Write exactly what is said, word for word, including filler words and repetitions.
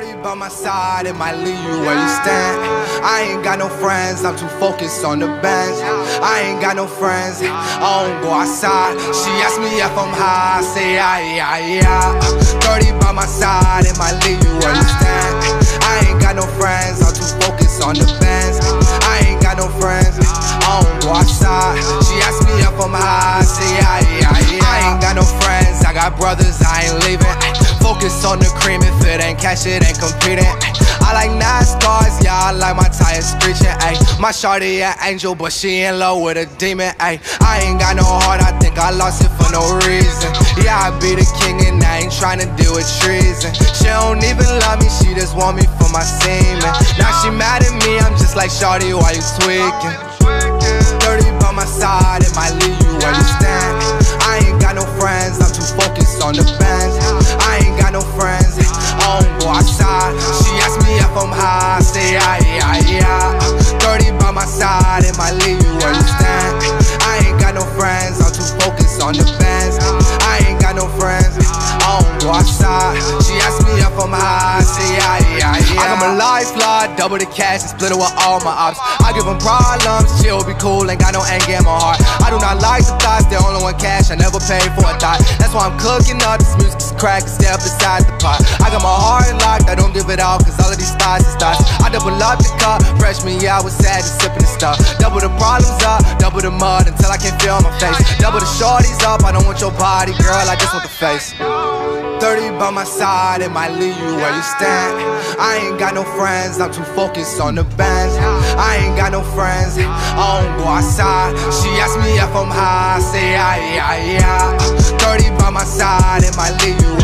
thirty by my side, it might leave you where you stand. I ain't got no friends, I'm too focused on the bands. I ain't got no friends, I don't go outside. She asked me if I'm high, I say yeah, yeah, yeah. thirty by my side, it might leave you where you stand. I ain't got no friends, I'm too focused on the bands. I ain't got no friends, I don't go outside. She asked me if I'm high, I say yeah, yeah, yeah. I ain't got no friends, I got brothers, I ain't leaving. Focus on the cream, if it ain't cash, it ain't competing. I like NASCARs, yeah, I like my tires screeching, ayy. My shawty an angel, but she in love with a demon, ayy. I ain't got no heart, I think I lost it for no reason. Yeah, I be the king and I ain't tryna deal with treason. She don't even love me, she just want me for my semen. Now she mad at me, I'm just like, shawty, why you tweaking? thirty by my side, it might leave you where you stand. I ain't got no friends, I'm too focused on the bands. I ain't got no friends, I don't go outside. She asked me if I'm high, I say yeah, yeah, yeah. thirty by my side, it might leave you where you stand. I ain't got no friends, I'm too focused on the bands. I ain't got no friends, I don't go outside. She asked me if I'm high, I say yeah, yeah, yeah. I got my life fly, double the cash and split it with all my ops. I give them problems, chill, be cool, ain't got no anger in my heart. I do not like the thoughts, they only want cash, I never paid for a thought. That's why I'm cooking up, this music's crack, step beside the pot. I got my heart locked, I don't give it all, cause all of these thoughts is thoughts. I double up the cup, fresh me out with sad, just sipping the stuff. Double the problems up, double the mud until I can't feel my face. Double the shorties up, I don't want your body, girl, I just want the face. thirty by my side, it might leave you where you stand. I ain't got no friends, I'm too focused on the bands. I ain't got no friends, I don't go outside. She asked me if I'm high, I say yeah, yeah, yeah. thirty by my side, it might leave you